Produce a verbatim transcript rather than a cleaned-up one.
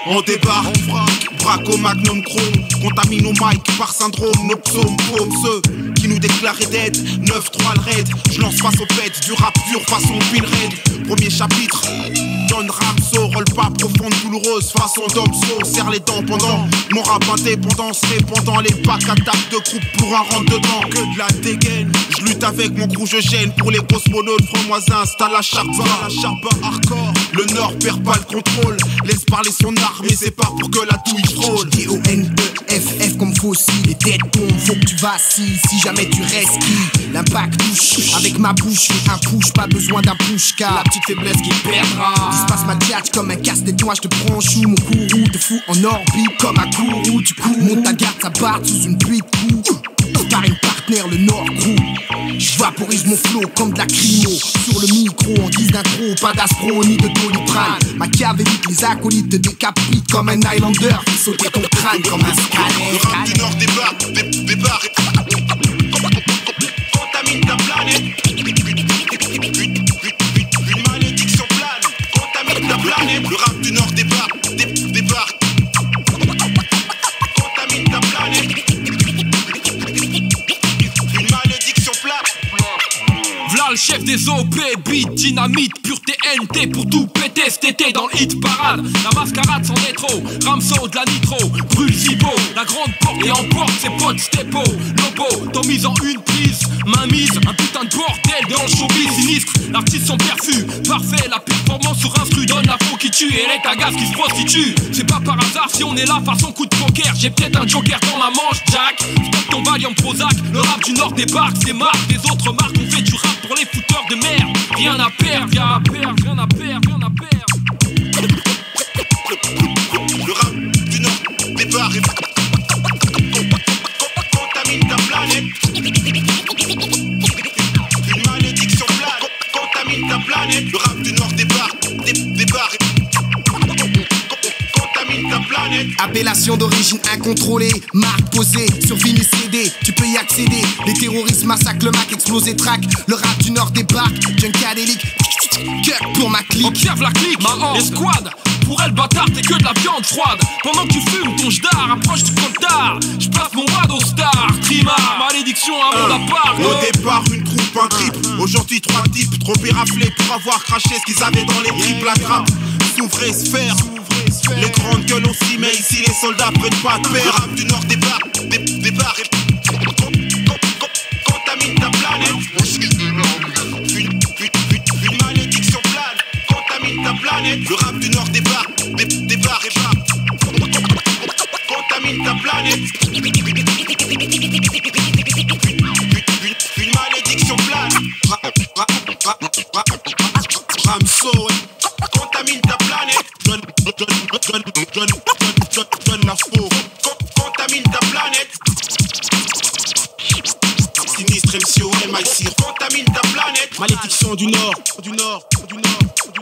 On débarque, on frappe, braque au magnum chrome, contamine nos mics par syndrome, nos psaumes, paumes, ceux qui nous déclaraient dead, neuf trois le raid, je lance face au pet, du rap dur façon pin raid, premier chapitre, Don Ramso, roll pas profonde, douloureuse, façon d'Obso, serre les dents pendant mon rap indépendance, répondant les bacs attaques de groupe pour un rentre dedans, que de la dégaine, je lutte avec mon crew, je gêne, pour les grosses monos, le franc-moisin, installe la charpa, la charpa hardcore, le nord perd pas le contrôle, laisse parler son arme, mais c'est pas pour que la touille frôle. D O N E F F comme fossile, les têtes tombent, faut que tu vacilles, si jamais tu restes qui, l'impact touche, avec ma bouche, un push, pas besoin d'un push, car la petite faiblesse qui perdra, il se passe ma tchatch comme un casse-tête-toi, je te prends chou, mon courroux te fout en orbite, comme un courroux, tu cours, monte ta garde, ça part sous une pluie de coups, sparring partner, le Nord crew. J'vaporise mon flow comme de la crimo. Sur le micro en guise d'intro, pas d'aspro ni de doliprane. Machiavélique, les acolytes te décapitent comme un Highlander. Fais sauter ton crâne comme un scanner. Le rap du Nord débarque, dé débarque. Contamine ta planète. Une malédiction plane. Contamine ta planète. Le rap du Nord débarque, dé débarque. Contamine ta planète. V'là le chef des O P, beat, dynamite, pure T N T pour tout péter cet été dans le hit parade. La mascarade sans trop, Ramso de la nitro, brûle Zibo, la grande porte et emporte ses potes Stepo, Lobo, t'en mise en une prise, main mise, un putain de bordel dans le showbiz sinistre. L'artiste sans perfus, parfait, la performance sur instru donne la peau qui tue et elle est à gaz qui se prostitue. C'est pas par hasard si on est là façon coup de poker, j'ai peut-être un joker dans ma manche, Jack. Stop ton Valium Prozac, le rap du Nord débarque, c'est marque des autres marques, on fait du rap pour les fouteurs de merde. Rien à perdre, rien à perdre, rien à perdre, rien à perdre. Le rap du Nord débarque. Contamine ta planète. Une malédiction plane. Contamine ta planète. Le rap du Nord débarque, dé débarque. Contamine ta planète. Appellation d'origine incontrôlée, marque posée sur vinyle C D, tu peux y accéder. Les terroristes massacrent le Mac, explosé track. Le rap du Nord débarque, junkadélique, cut pour ma clique. Observe la clique, ma escouade. Pour elle, bâtard, t'es que de la viande froide. Pendant que tu fumes ton jdar, approche du coltard. J'passe mon rad au star, trimar, malédiction, un monde à part. Au départ, une troupe, un trip. Aujourd'hui, trois types, trop éraflés pour avoir craché ce qu'ils avaient dans les tripes. La trappe s'ouvrait, se faire. Les grandes gueules aussi, mais ici les soldats prennent pas de père. Le rap du Nord débarque, dé débarque. Contamine ta planète. Une, une, une, une malédiction plane. Contamine ta planète. Le rap du Nord débarque, dé débarque. Contamine ta planète. Une, une malédiction plane. Ramso, contamine ta planète. Donne, donne, donne, donne, donne, donne la faux. Contamine ta planète. Sinistre M C O M I C. Contamine ta planète. Malédiction du Nord, du Nord, du Nord.